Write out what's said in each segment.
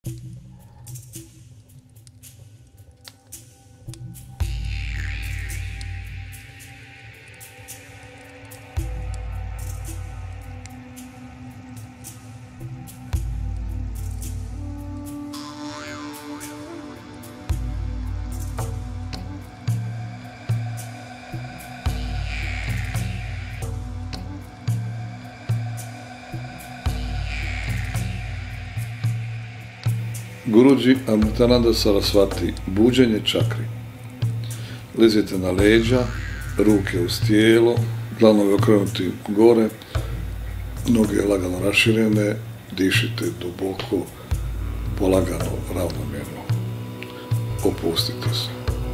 Guruji Amritananda Sarasvati, buđenje čakri. Lezite na leđa, ruke uz tijelo, dlanovi okrenuti gore, noge lagano raširene, dišite duboko, polagano, ravnomjerno. Opustite se.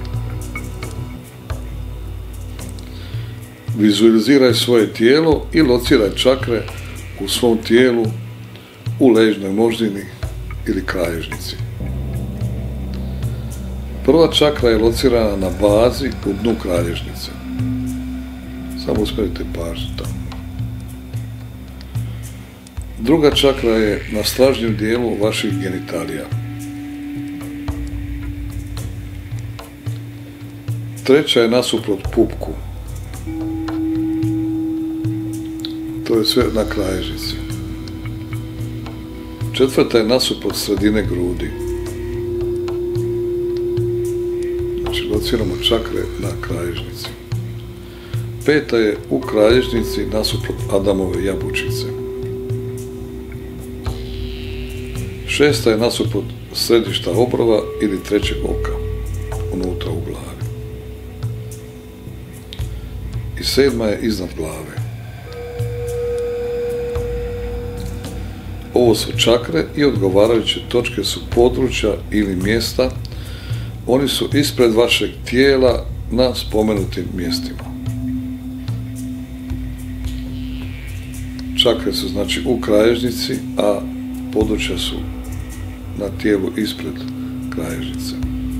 Vizualiziraj svoje tijelo i lociraj čakre u svom tijelu, u ležnoj moždini ili kralježnici. Prva čakra je locirana na bazi u dnu kralježnice. Samo usmjerite pažnju tamo. Druga čakra je na stražnjem dijelu vaših genitalija. Treća je nasuprot pupku. To je sve na kralježnici. Četvrta je nasuprot sredine grudi. Znači, lociramo čakre na kralježnici. Peta je u kralježnici nasuprot Adamove jabučice. Šesta je nasuprot središta obrova ili trećeg oka, unutra u glavi. I sedma je iznad glave. Ovo su čakre i odgovarajuće točke su područja ili mjesta. Oni su ispred vašeg tijela na spomenutim mjestima. Čakre su znači u kralježnici, a područja su na tijelu ispred kralježnice.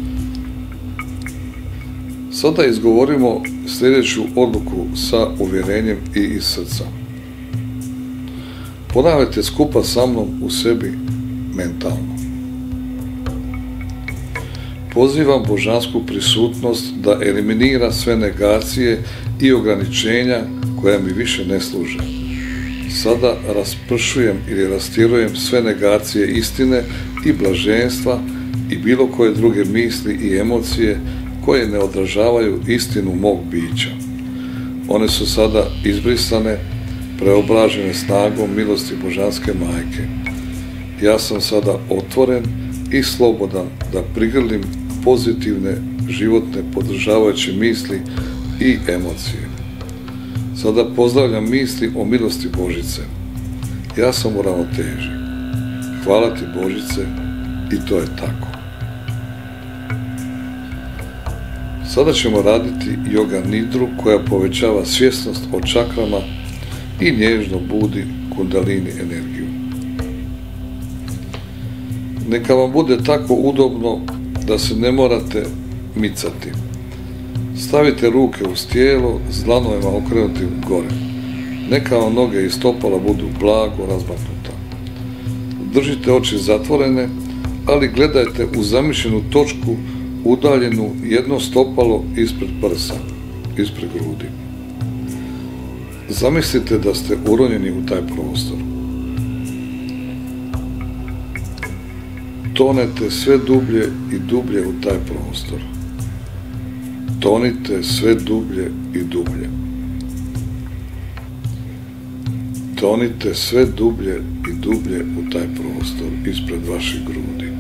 Sada izgovorimo sljedeću odluku sa uvjerenjem i iz srca. Ponavljajte skupa sa mnom u sebi mentalno. Pozivam božansku prisutnost da eliminira sve negacije i ograničenja koja mi više ne služe. Sada raspršujem ili rastjerujem sve negacije istine i blaženstva i bilo koje druge misli i emocije koje ne odražavaju istinu mog bića. One su sada izbrisane, preobražene snagom milosti Božanske majke. Ja sam sada otvoren i slobodan da prigrlim pozitivne, životne, podržavajuće misli i emocije. Sada pozdravljam misli o milosti Božice. Ja sam u ravnoteži. Hvala ti Božice i to je tako. Sada ćemo raditi yoga nidru koja povećava svjesnost o čakrama i nježno budi kundalini energiju. Neka vam bude tako udobno da se ne morate micati. Stavite ruke uz tijelo s dlanovima okrenutim gore. Neka vam noge i stopala budu blago razmaknuta. Držite oči zatvorene, ali gledajte u zamišljenu točku udaljenu jedno stopalo ispred prsa, ispred grudi. Zamislite da ste uronjeni u taj prostor. Tonete sve dublje i dublje u taj prostor. Tonite sve dublje i dublje. Tonite sve dublje i dublje u taj prostor ispred vaših grudi.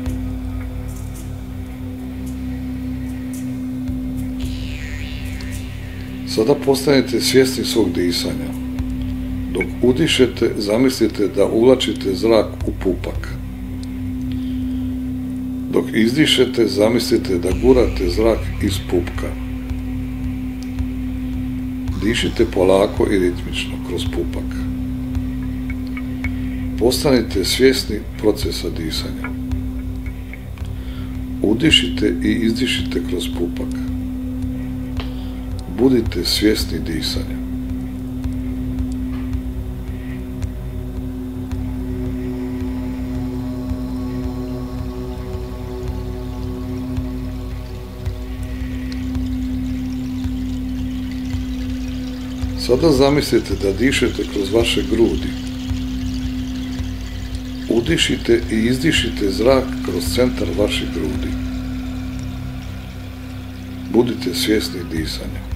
Sada postanete svjesni svog disanja. Dok udišete, zamislite da uvlačite zrak u pupak. Dok izdišete, zamislite da gurate zrak iz pupka. Dišite polako i ritmično kroz pupak. Postanite svjesni procesa disanja. Udišite i izdišite kroz pupak. Budite svjesni disanja. Sada zamislite da dišete kroz vaše grudi. Udišite i izdišite zrak kroz centar vaših grudi. Budite svjesni disanja.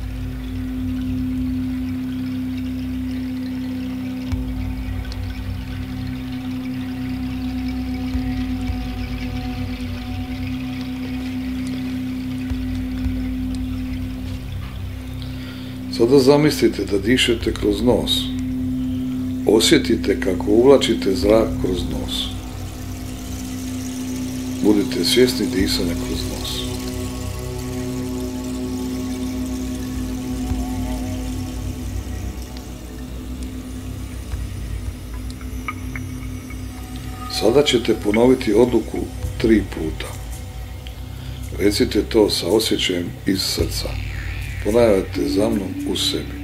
Sada zamislite da dišete kroz nos. Osjetite kako uvlačite zrak kroz nos. Budite svjesni disanja kroz nos. Sada ćete ponoviti odluku 3 puta. Recite to sa osjećajem iz srca. Ponavljajte za mnom u sebi.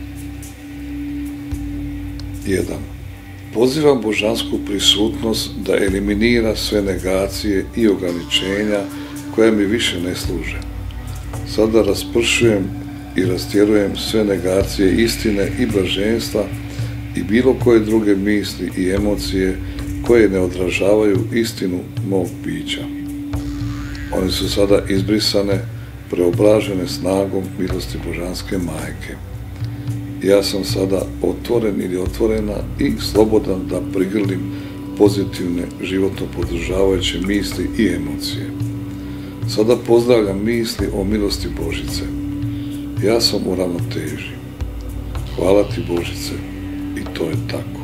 1. Pozivam božansku prisutnost da eliminira sve negacije i ograničenja koja mi više ne služe. Sada raspršujem i rastjerujem sve negacije istine i blaženstva i bilo koje druge misli i emocije koje ne odražavaju istinu mog bića. One su sada izbrisane, preobražene snagom milosti božanske majke. Ja sam sada otvoren ili otvorena i slobodan da prigrlim pozitivne životno podržavajuće misli i emocije. Sada pozdravljam misli o milosti Božice. Ja sam u ravnoteži. Hvala ti Božice i to je tako.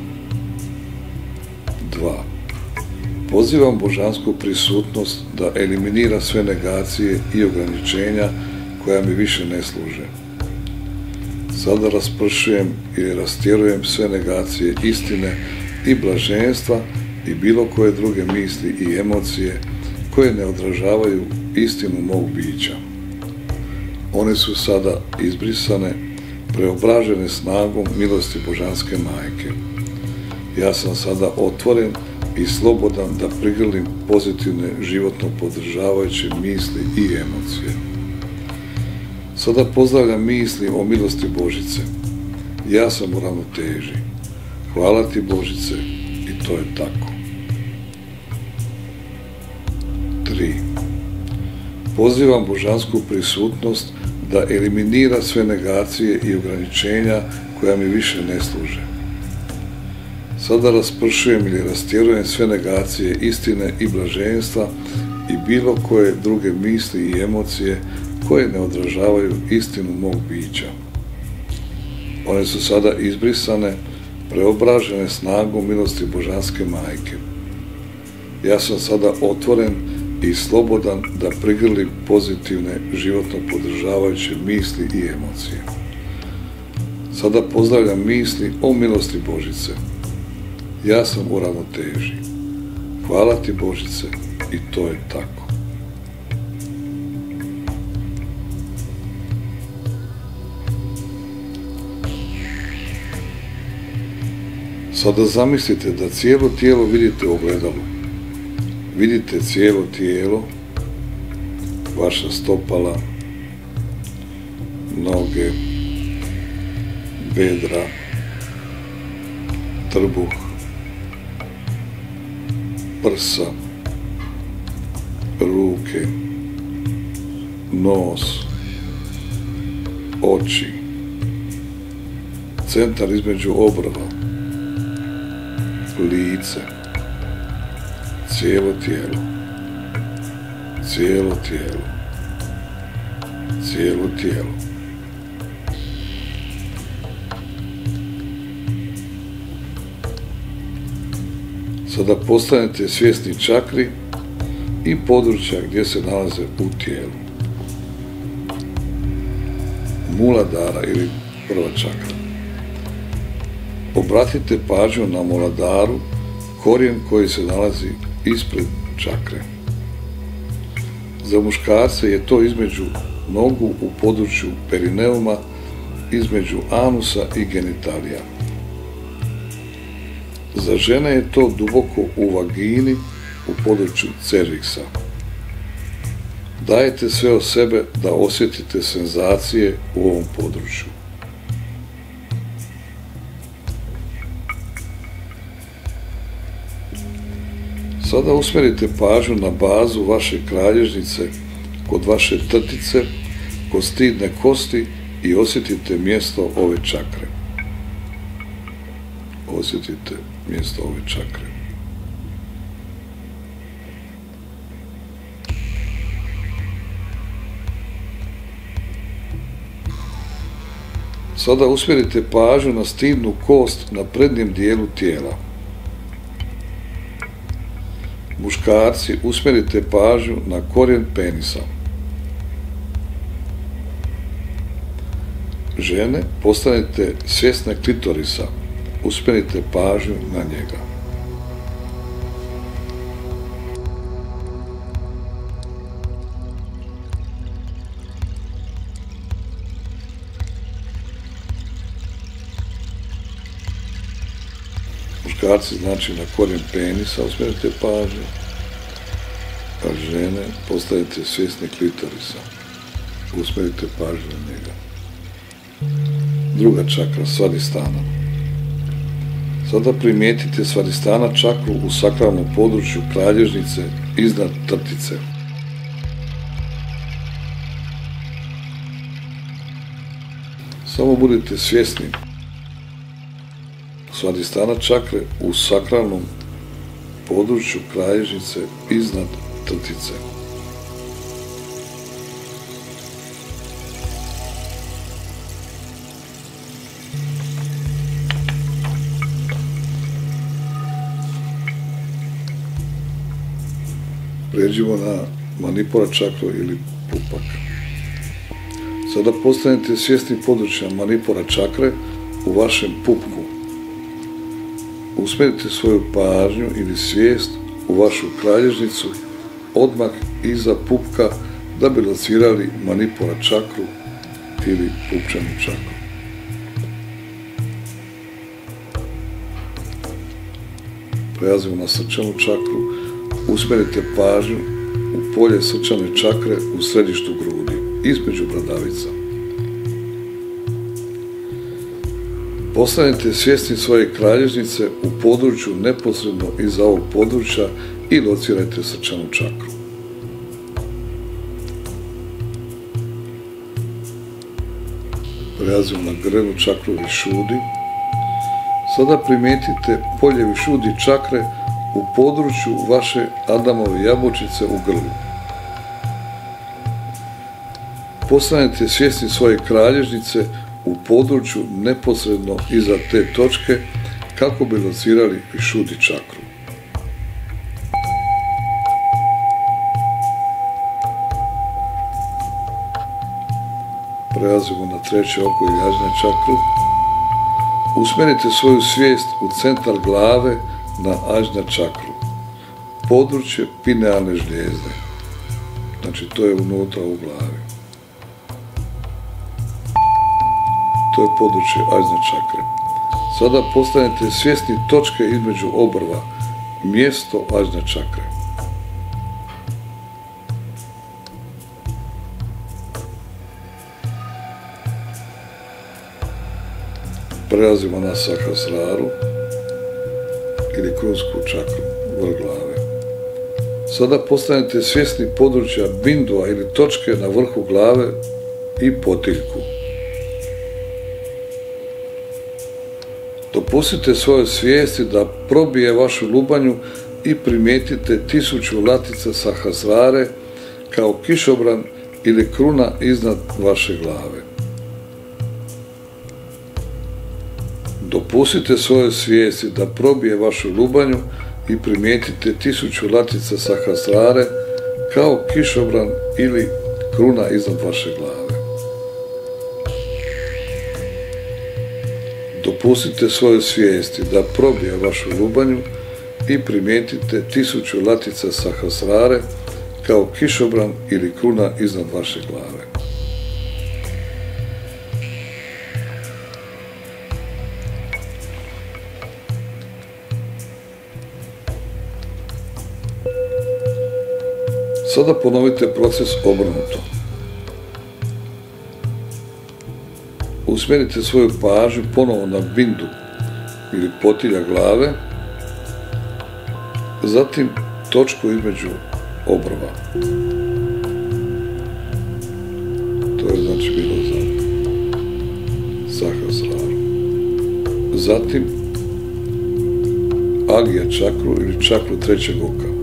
2. Pozivam božansku prisutnost da eliminira sve negacije i ograničenja koja mi više ne služe. Sada raspršujem i rastjerujem sve negacije istine i blaženstva i bilo koje druge misli i emocije koje ne odražavaju istinu mog bića. One su sada izbrisane, preobražene snagom milosti božanske majke. Ja sam sada otvoren i slobodan da prigrlim pozitivne životno podržavajuće misli i emocije. Sada pozdravljam misli o milosti Božice. Ja sam u ravnoteži. Hvala ti Božice i to je tako. 3. Pozivam božansku prisutnost da eliminira sve negacije i ograničenja koja mi više ne služe. Sada raspršujem ili rastjerujem sve negacije istine i blaženstva i bilo koje druge misli i emocije koje ne odražavaju istinu mog bića. One su sada izbrisane, preobražene snagom milosti božanske majke. Ja sam sada otvoren i slobodan da prigrlim pozitivne životno podržavajuće misli i emocije. Sada pozdravljam misli o milosti Božice. Ja sam u ravnoteži. Hvala ti Božice i to je tako. Sada zamislite da cijelo tijelo vidite u ogledalu. Vidite cijelo tijelo, vaša stopala, noge, bedra, trbuh, prsa, ruke, nos, oči, centar između obrva, lice, cijelo tijelo, cijelo tijelo, cijelo tijelo. Sada postanete svjesni čakri i područja gdje se nalaze u tijelu. Muladhara ili prva čakra. Obratite pažnju na Muladaru, korijen koji se nalazi ispred čakre. Za muškarce je to između nogu u području perineuma, između anusa i genitalija. Za žene je to duboko u vagini, u području cerviksa. Dajte sve od sebe da osjetite senzacije u ovom području. Sada usmjerite pažnju na bazu vaše kralježnice, kod vaše trtice, kod stidne kosti i osjetite mjesto ove čakre. Osjetite mjesto ove čakre. Sada usmjerite pažnju na stidnu kost na prednjem dijelu tijela. Muškarci, usmjerite pažnju na korijen penisa. Žene, postanite svjesne klitorisa. Usmjerite pažnju na njega. Muškarci, znači na korijen penisa, usmjerite pažnju, a žene, postanite svjesni klitorisa. Usmjerite pažnju na njega. Druga čakra, svadistana. Sada primijetite svadistana čakru u sakralnom području kralježnice iznad trtice. Samo budite svjesni svadistana čakre u sakralnom području kralježnice iznad trtice. Prijeđimo na manipura čakru ili pupak. Sada postanete svjesni područja manipura čakre u vašem pupku. Usmjerite svoju pažnju ili svijest u vašu kralježnicu odmah iza pupka da bi locirali manipura čakru ili pupčanu čakru. Prelazimo na srčanu čakru. Usmjerite pažnju u polje srčane čakre u središtu grudi, između bradavica. Postanite svjesni svoje kralježnice u području neposredno iza ovog područja i locirajte srčanu čakru. Prelazimo na grlnu čakru višudi. Sada primijetite polje višudi čakre u području vaše Adamove jabučice u grlu. Postanete svjesni svoje kralježnice u području neposredno iza te točke kako bi locirali višudi čakru. Prelazimo na treće oko ili ažna čakru. Usmjerite svoju svijest u centar glave na ažna čakru, područje pinealne žlijezde, znači to je unutra u glavi. To je područje ažna čakre. Sada postanete svjesni točke između obrva, mjesto ažna čakre. Prelazimo na sahasraru ili krunsku čakru, vrh glave. Sada postanete svjesni područja bindua ili točke na vrhu glave i potiljku. Dopustite svojoj svijesti da probije vašu lubanju i primijetite 1000 latica sahasrare kao kišobran ili kruna iznad vaše glave. Dopustite svojoj svijesti da probije vašu lubanju i primijetite 1000 latica sahasrare kao kišobran ili kruna iznad vaše glave. Dopustite svojoj svijesti da probije vašu lubanju i primijetite 1000 latica sahasrare kao kišobran ili kruna iznad vaše glave. Sada ponovite proces obrnuto. Usmjerite svoju pažnju ponovo na bindu ili potilja glave, zatim točku između obrva. To je znači bilo za Sahasraru. Zatim Agija čakru ili čakru trećeg oka.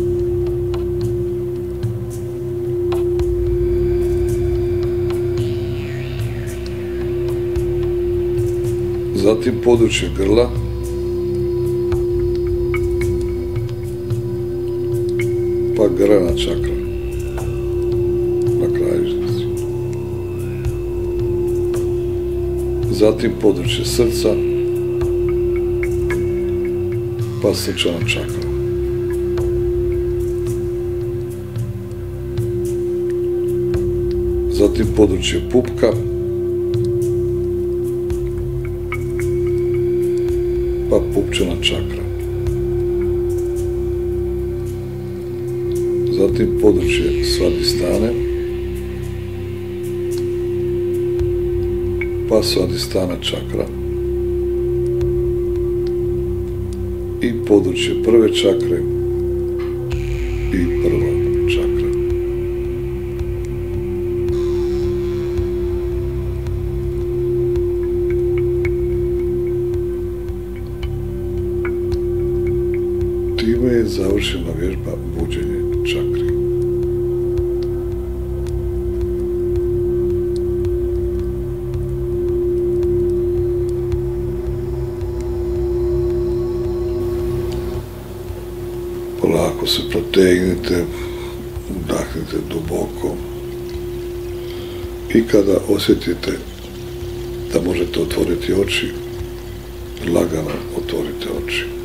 Zatim područje grla, pa grana čakra na kralježnici. Zatim područje srca, pa srčana čakra. Zatim područje pupka, pa pupčana čakra. Zatim područje svadistane, pa svadistana čakra. I područje prve čakre i prva čakra. Time je završena vježba buđenje čakri. Polako se protegnite, udahnite duboko i kada osjetite da možete otvoriti oči, lagano otvorite oči.